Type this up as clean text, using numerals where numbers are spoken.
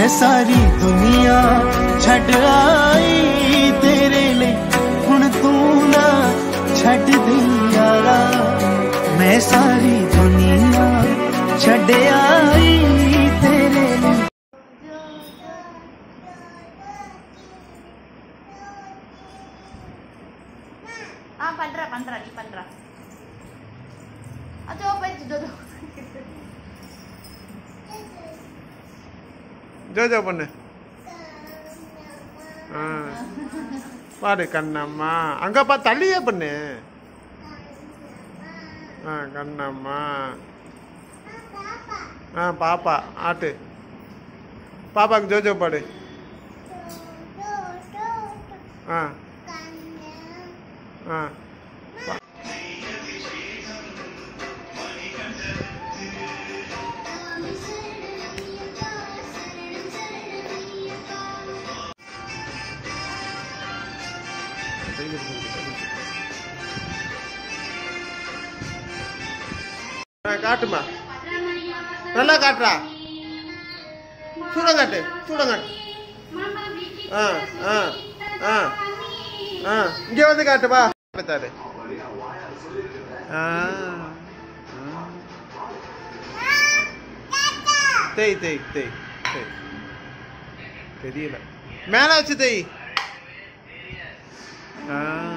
मैं सारी दुनिया छड़ आई तेरे लिए हुण तू ना छड़ दी यारा मैं सारी दुनिया छड़ आई तेरे लिए पंद्रह नहीं 15 अच्छा जो பண்ணு பாரு கண்ணம்மா அங்க பா தள்ளியே பண்ணு கண்ணம்மா பாப்பா ஆட்டு பாப்பாக்கு ஜோஜோ பாடு காட்டுமா நல்லா காட்டுறா சூடங்காட்டு சூடங்காட்டு இங்க வந்து காட்டுப்பா பார்த்தாரு தேய் தேய் தேய் தேய் தெரியல மேல வச்சு தேய்